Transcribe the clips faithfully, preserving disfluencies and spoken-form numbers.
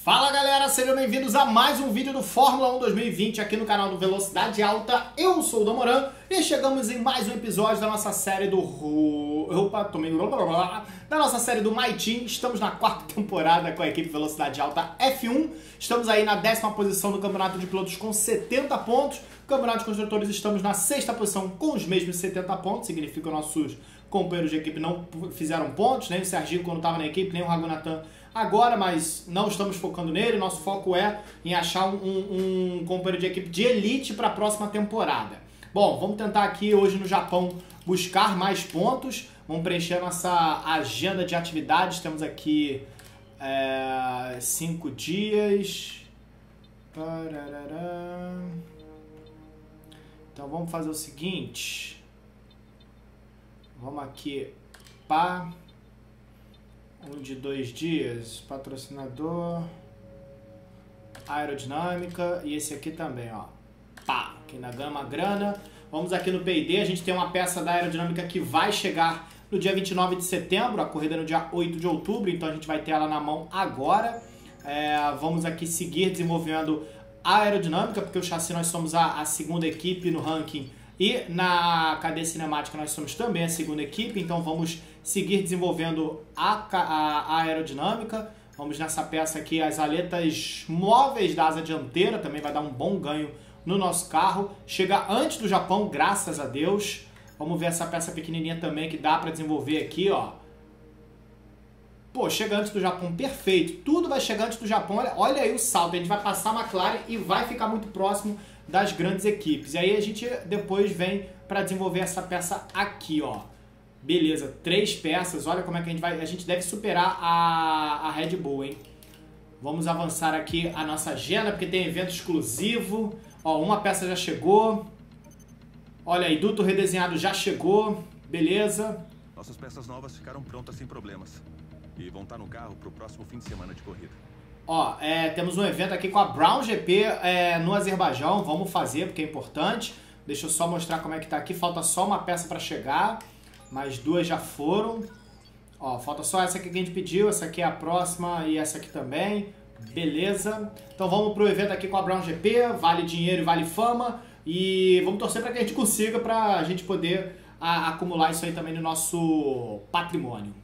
Fala galera, sejam bem-vindos a mais um vídeo do Fórmula um dois mil e vinte aqui no canal do Velocidade Alta. Eu sou o Damoran e chegamos em mais um episódio da nossa série do... Opa, tomei... Da nossa série do My Team. Estamos na quarta temporada com a equipe Velocidade Alta F um. Estamos aí na décima posição do Campeonato de Pilotos com setenta pontos. No Campeonato de Construtores estamos na sexta posição com os mesmos setenta pontos. Significa que nossos companheiros de equipe não fizeram pontos, nem o Serginho quando estava na equipe, nem o Raghunathan agora, mas não estamos focando nele. Nosso foco é em achar um, um, um companheiro de equipe de elite para a próxima temporada. Bom, vamos tentar aqui hoje no Japão buscar mais pontos. Vamos preencher a nossa agenda de atividades. Temos aqui é, cinco dias. Então vamos fazer o seguinte. Vamos aqui para... Um de dois dias, patrocinador, aerodinâmica e esse aqui também, ó. Pá, aqui na gama grana. Vamos aqui no P I D, a gente tem uma peça da aerodinâmica que vai chegar no dia vinte e nove de setembro, a corrida é no dia oito de outubro, então a gente vai ter ela na mão agora. É, vamos aqui seguir desenvolvendo a aerodinâmica, porque o chassi nós somos a, a segunda equipe no ranking e na cadeia cinemática nós somos também a segunda equipe, então vamos seguir desenvolvendo a, a, a aerodinâmica. Vamos nessa peça aqui, as aletas móveis da asa dianteira, também vai dar um bom ganho no nosso carro. Chega antes do Japão, graças a Deus. Vamos ver essa peça pequenininha também que dá para desenvolver aqui, ó. Pô, chega antes do Japão, perfeito. Tudo vai chegar antes do Japão, olha, olha aí o salto. A gente vai passar a McLaren e vai ficar muito próximo das grandes equipes. E aí a gente depois vem para desenvolver essa peça aqui, ó. Beleza, três peças, olha como é que a gente vai... A gente deve superar a, a Red Bull, hein? Vamos avançar aqui a nossa agenda, porque tem evento exclusivo. Ó, uma peça já chegou. Olha aí, duto redesenhado já chegou. Beleza. Nossas peças novas ficaram prontas sem problemas. E vão estar no carro para o próximo fim de semana de corrida. Ó, é, temos um evento aqui com a Brown G P é, no Azerbaijão. Vamos fazer, porque é importante. Deixa eu só mostrar como é que tá aqui. Falta só uma peça para chegar. Mais duas já foram. Ó, falta só essa aqui que a gente pediu. Essa aqui é a próxima e essa aqui também. Beleza. Então vamos pro evento aqui com a Brown G P. Vale dinheiro e vale fama. E vamos torcer para que a gente consiga, para a gente poder a, acumular isso aí também no nosso patrimônio.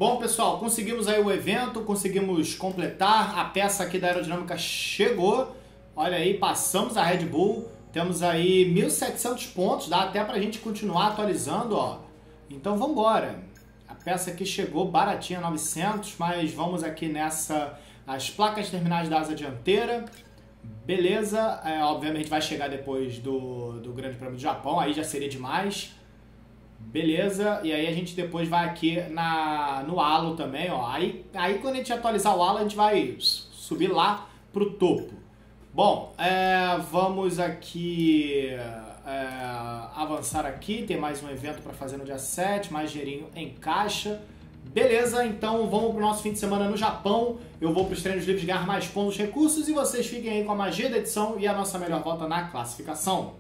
Bom, pessoal, conseguimos aí o evento, conseguimos completar, a peça aqui da aerodinâmica chegou, olha aí, passamos a Red Bull, temos aí mil e setecentos pontos, dá até pra gente continuar atualizando, ó. Então vamos embora. A peça aqui chegou baratinha, novecentos, mas vamos aqui nessa, as placas terminais da asa dianteira. Beleza, é, obviamente vai chegar depois do, do Grande Prêmio do Japão, aí já seria demais. Beleza, e aí a gente depois vai aqui na, no halo também, ó. Aí, aí quando a gente atualizar o halo, a gente vai subir lá pro topo. Bom, é, vamos aqui é, avançar aqui, tem mais um evento para fazer no dia sete, mais dinheirinho em caixa. Beleza, então vamos pro nosso fim de semana no Japão. Eu vou para os treinos livres ganhar mais pontos, recursos, e vocês fiquem aí com a magia da edição e a nossa melhor volta na classificação.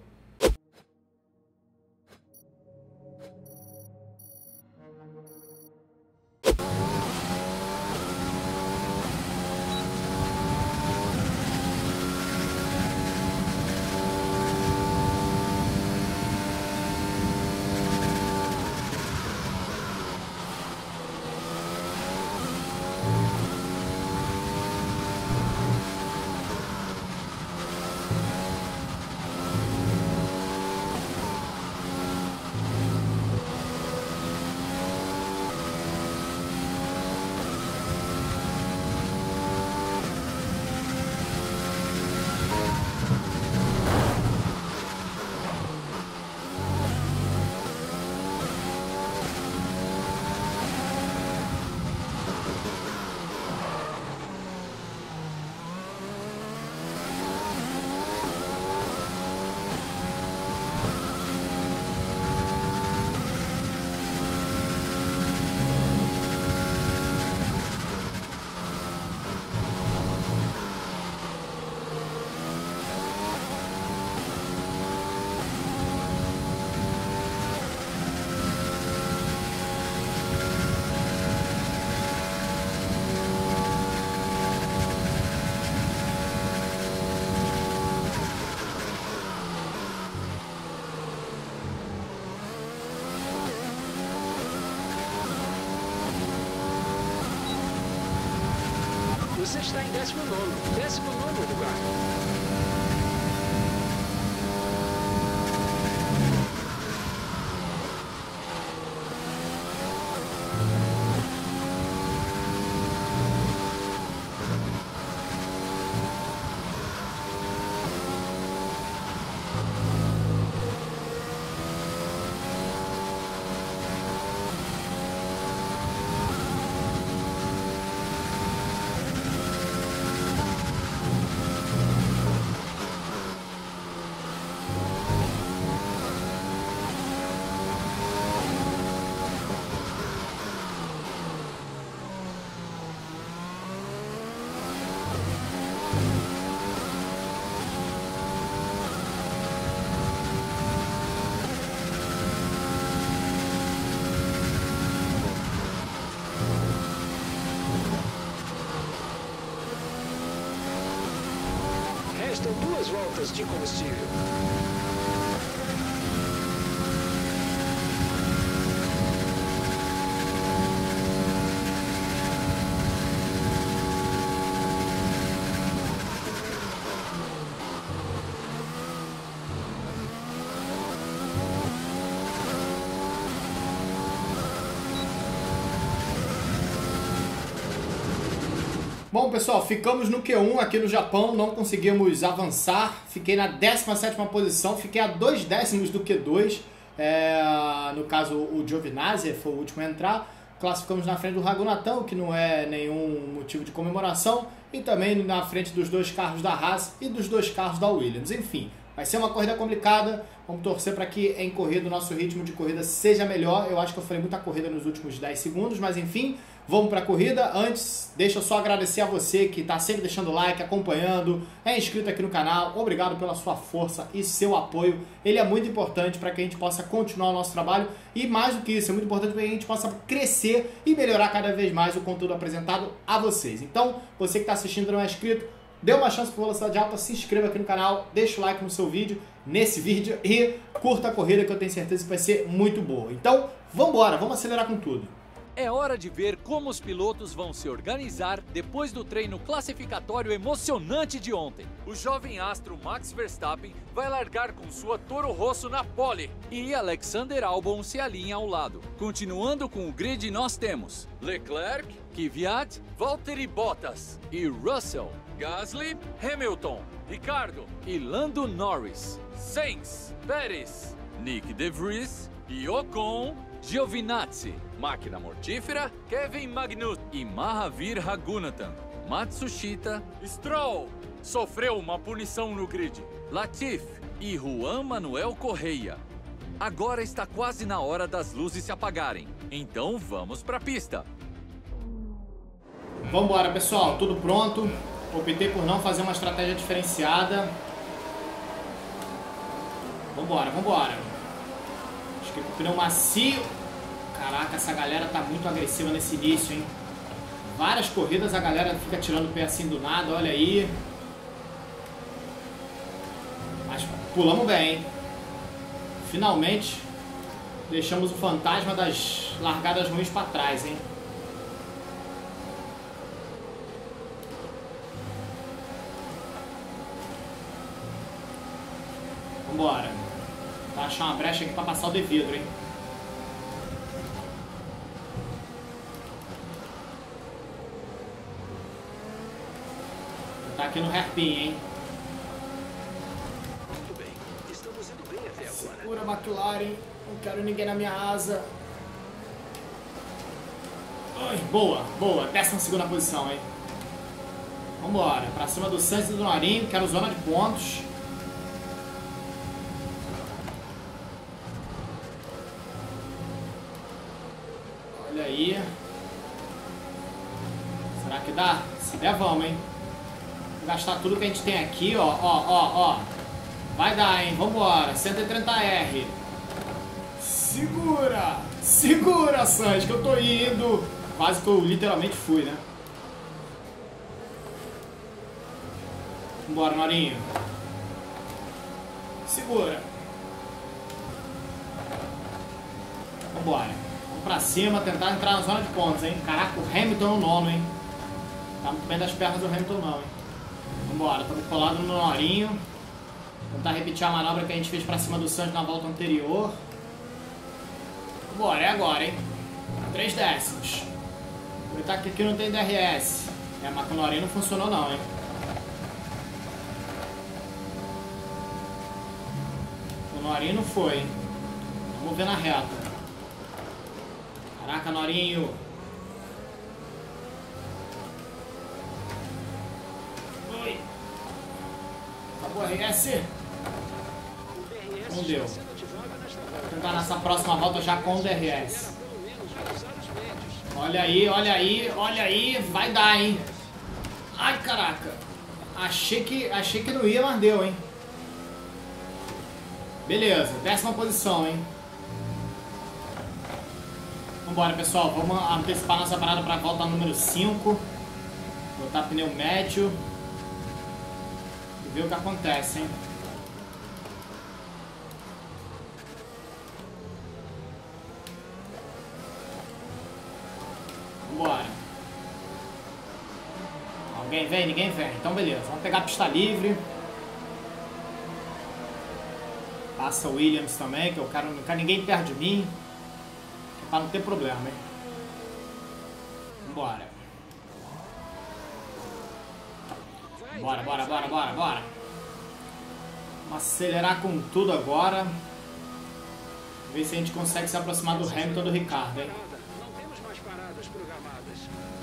Você está em décimo nono. Décimo nono lugar. Restam duas voltas de combustível. Bom, pessoal, ficamos no Q um aqui no Japão, não conseguimos avançar, fiquei na décima sétima posição, fiquei a dois décimos do Q dois, é, no caso o Giovinazzi foi o último a entrar, classificamos na frente do Raghunathan, que não é nenhum motivo de comemoração, e também na frente dos dois carros da Haas e dos dois carros da Williams, enfim. Vai ser uma corrida complicada, vamos torcer para que em corrida o nosso ritmo de corrida seja melhor. Eu acho que eu falei muita corrida nos últimos dez segundos, mas enfim, vamos para a corrida. Antes, deixa eu só agradecer a você que está sempre deixando like, acompanhando, é inscrito aqui no canal. Obrigado pela sua força e seu apoio. Ele é muito importante para que a gente possa continuar o nosso trabalho e mais do que isso, é muito importante para que a gente possa crescer e melhorar cada vez mais o conteúdo apresentado a vocês. Então, você que está assistindo e não é inscrito, dê uma chance para Velocidade Alta, se inscreva aqui no canal, deixa o like no seu vídeo, nesse vídeo e curta a corrida que eu tenho certeza que vai ser muito boa. Então, vamos embora, vamos acelerar com tudo. É hora de ver como os pilotos vão se organizar depois do treino classificatório emocionante de ontem. O jovem astro Max Verstappen vai largar com sua Toro Rosso na pole e Alexander Albon se alinha ao lado. Continuando com o grid, nós temos Leclerc, Kvyat, Valtteri Bottas e Russell, Gasly, Hamilton, Ricardo e Lando Norris, Sainz, Pérez, Nick De Vries e Ocon, Giovinazzi, Máquina Mortífera, Kevin Magnussen e Mahavir Raghunathan. Matsushita, Stroll sofreu uma punição no grid. Latifi e Juan Manuel Correia. Agora está quase na hora das luzes se apagarem, então vamos para a pista. Vambora, pessoal, tudo pronto. Optei por não fazer uma estratégia diferenciada. Vambora, vambora. Acho que com o pneu macio. Caraca, essa galera tá muito agressiva nesse início, hein? Várias corridas a galera fica tirando o pé assim do nada, olha aí. Mas pulamos bem, hein? Finalmente deixamos o fantasma das largadas ruins pra trás, hein? Vambora. Vou achar uma brecha aqui pra passar o de vidro, hein? Tá aqui no hairpin, hein? Muito bem. Estamos indo bem até agora. Segura a McLaren. Não quero ninguém na minha asa. Ai, boa, boa. Décima segunda posição, hein? Vambora. Pra cima do Sainz e do Norinho. Quero zona de pontos. Olha aí. Será que dá? Se der, vamos, hein? Vou gastar tudo que a gente tem aqui, ó, ó, ó, ó. Vai dar, hein? Vambora. cento e trinta R. Segura! Segura, Sainz, que eu tô indo. Quase que eu literalmente fui, né? Vambora, Norinho. Segura. Vambora. Vamos pra cima, tentar entrar na zona de pontos, hein? Caraca, o Hamilton no nono, hein? Tá muito bem das pernas do Hamilton, não, hein? Vambora, estamos colados no Norinho. Tentar repetir a manobra que a gente fez pra cima do Sainz na volta anterior. Vambora, é agora, hein? Três décimos. Aproveitar que aqui não tem D R S. É, mas com o Norinho não funcionou não, hein? O Norinho não foi, hein? Vamos ver na reta. Caraca, Norinho. Oi. Acabou o R S. Não deu. Vou tentar nessa próxima volta já com o D R S. Olha aí, olha aí, olha aí. Vai dar, hein? Ai, caraca. Achei que, achei que não ia, mas deu, hein? Beleza, décima posição, hein? Vambora, pessoal. Vamos antecipar nossa parada para a volta número cinco. Botar pneu médio. E ver o que acontece, hein? Vambora. Alguém vem? Ninguém vem. Então beleza. Vamos pegar a pista livre. Passa o Williams também, que eu quero, não quero ninguém perto de mim. Pra não ter problema, hein? Vambora. Bora, bora, bora, bora, bora. Vamos acelerar com tudo agora. Ver se a gente consegue se aproximar do Hamilton e do Ricardo, hein? Não temos mais paradas programadas.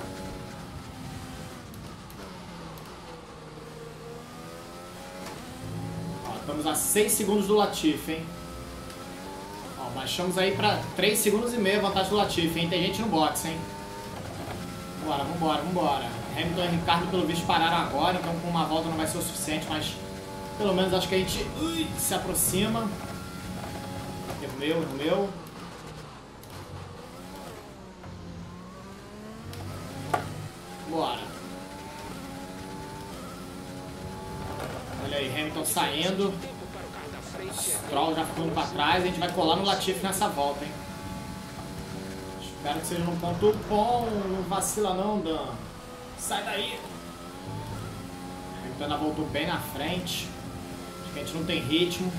Ó, estamos a seis segundos do Latifi, hein? Ó, baixamos aí pra três segundos e meio a vantagem do Latifi, hein? Tem gente no box, hein? Vambora, vambora, vambora. Hamilton e Ricardo, pelo visto, pararam agora, então com uma volta não vai ser o suficiente, mas pelo menos acho que a gente ui, se aproxima. Erro meu, erro meu. Bora. Olha aí, Hamilton saindo. Stroll já ficando para trás. A gente vai colar no Latifi nessa volta, hein? Espero que seja num ponto bom. Não vacila não, Dan. Sai daí. A Hamilton voltou bem na frente. Acho que a gente não tem ritmo.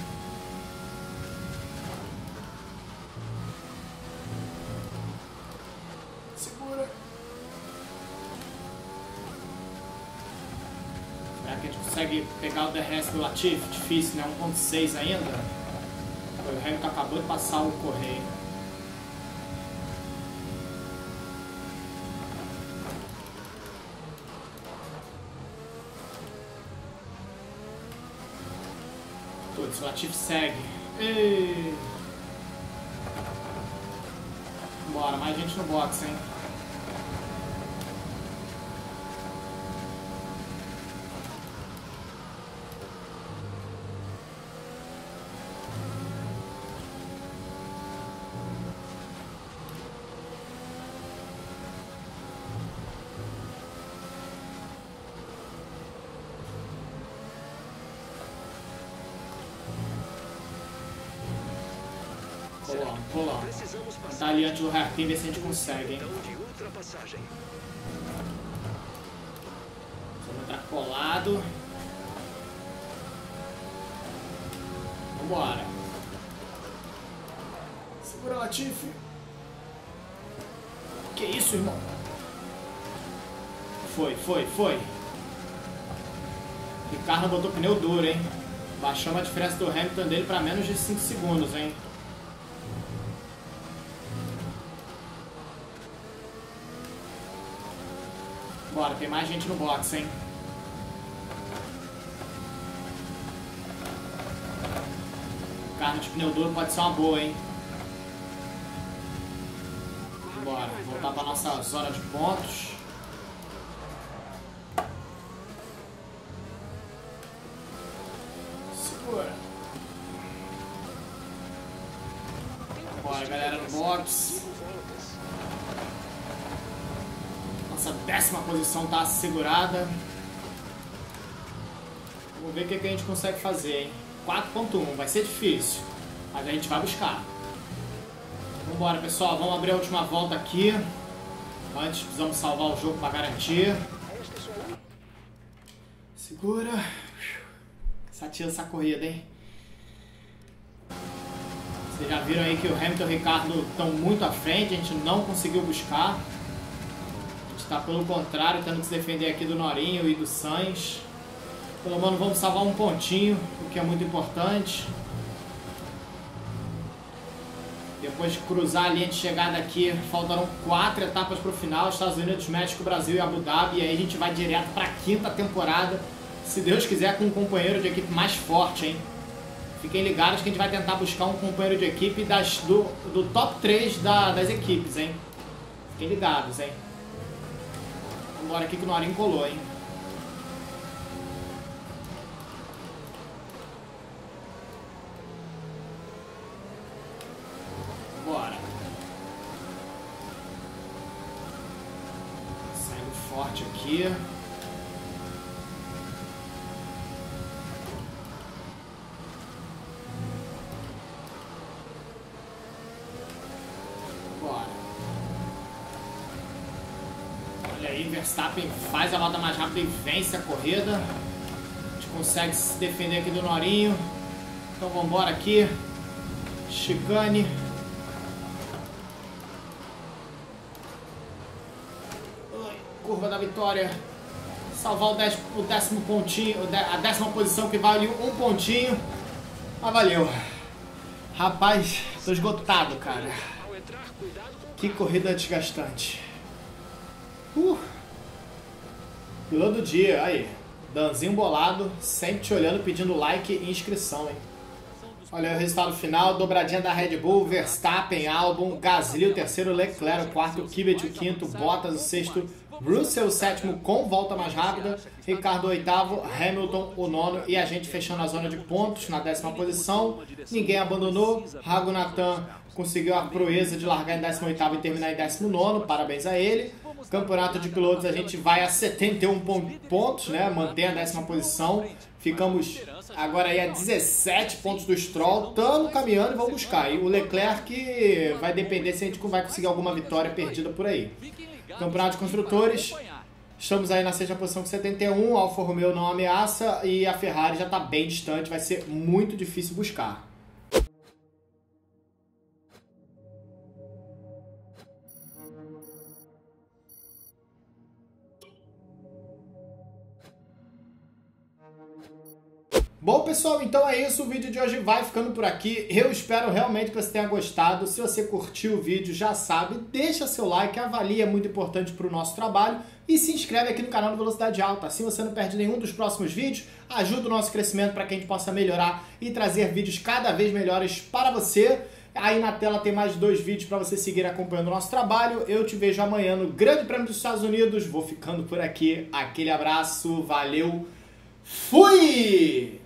Segura. Será que a gente consegue pegar o D R S do Latifi? Difícil, né? um ponto seis ainda. O Hamilton acabou de passar o Correio. Putz, o Latifi segue. Ei. Bora, mais gente no box, hein? Pulando, pulando. Tá ali antes do hairpin, ver se a gente consegue, hein? Vamos entrar colado. Vambora. Segura, Latifi. Que isso, irmão? Foi, foi, foi. Ricardo botou pneu duro, hein? Baixamos a diferença do Hamilton dele para menos de cinco segundos, hein? Bora, tem mais gente no box, hein? Carro de pneu duro pode ser uma boa, hein? Bora, voltar para nossa zona de pontos. Segura. Bora, galera no box. Nossa décima posição tá assegurada. Vamos ver o que, que a gente consegue fazer, hein? quatro ponto um, vai ser difícil, mas a gente vai buscar. Vambora, pessoal, vamos abrir a última volta aqui. Antes precisamos salvar o jogo para garantir. Segura. Satia essa corrida, hein? Vocês já viram aí que o Hamilton e o Ricardo estão muito à frente, a gente não conseguiu buscar. A gente está, pelo contrário, tendo que se defender aqui do Norinho e do Sainz. Pelo menos vamos salvar um pontinho, o que é muito importante. Depois de cruzar a linha de chegada aqui, faltaram quatro etapas para o final. Estados Unidos, México, Brasil e Abu Dhabi. E aí a gente vai direto para a quinta temporada. Se Deus quiser, com um companheiro de equipe mais forte, hein? Fiquem ligados que a gente vai tentar buscar um companheiro de equipe das, do, do top três da, das equipes, hein? Fiquem ligados, hein? Vambora aqui que o Norinho colou, hein? Bora. Saindo forte aqui. Bora. Olha aí, Verstappen faz a volta mais rápida e vence a corrida. A gente consegue se defender aqui do Norinho. Então vamos embora aqui. Chicane. Curva da vitória, salvar o, dez, o décimo pontinho, a décima posição que vale um pontinho, mas valeu. Rapaz, tô esgotado, cara. Que corrida desgastante. Uh. Piloto do dia, aí, Danzinho bolado, sempre te olhando, pedindo like e inscrição, hein. Olha aí o resultado final, dobradinha da Red Bull, Verstappen, Albon, Gasly o terceiro, Leclerc o quarto, Kvyat o quinto, Bottas o sexto, Russell o sétimo com volta mais rápida, Ricardo o oitavo, Hamilton o nono e a gente fechando a zona de pontos na décima posição. Ninguém abandonou, Raghunathan conseguiu a proeza de largar em décimo oitavo e terminar em décimo nono, parabéns a ele. Campeonato de pilotos a gente vai a setenta e um pontos, né? Mantém a décima posição. Ficamos Agora aí é dezessete pontos do Stroll. Estamos caminhando e vamos buscar. E o Leclerc vai depender se a gente vai conseguir alguma vitória perdida por aí. Campeonato de Construtores. Estamos aí na sexta posição com setenta e um. A Alfa Romeo não ameaça e a Ferrari já está bem distante. Vai ser muito difícil buscar. Bom, pessoal, então é isso. O vídeo de hoje vai ficando por aqui. Eu espero realmente que você tenha gostado. Se você curtiu o vídeo, já sabe, deixa seu like, avalia, é muito importante para o nosso trabalho. E se inscreve aqui no canal do Velocidade Alta. Assim você não perde nenhum dos próximos vídeos. Ajuda o nosso crescimento para que a gente possa melhorar e trazer vídeos cada vez melhores para você. Aí na tela tem mais dois vídeos para você seguir acompanhando o nosso trabalho. Eu te vejo amanhã no Grande Prêmio dos Estados Unidos. Vou ficando por aqui. Aquele abraço, valeu, fui!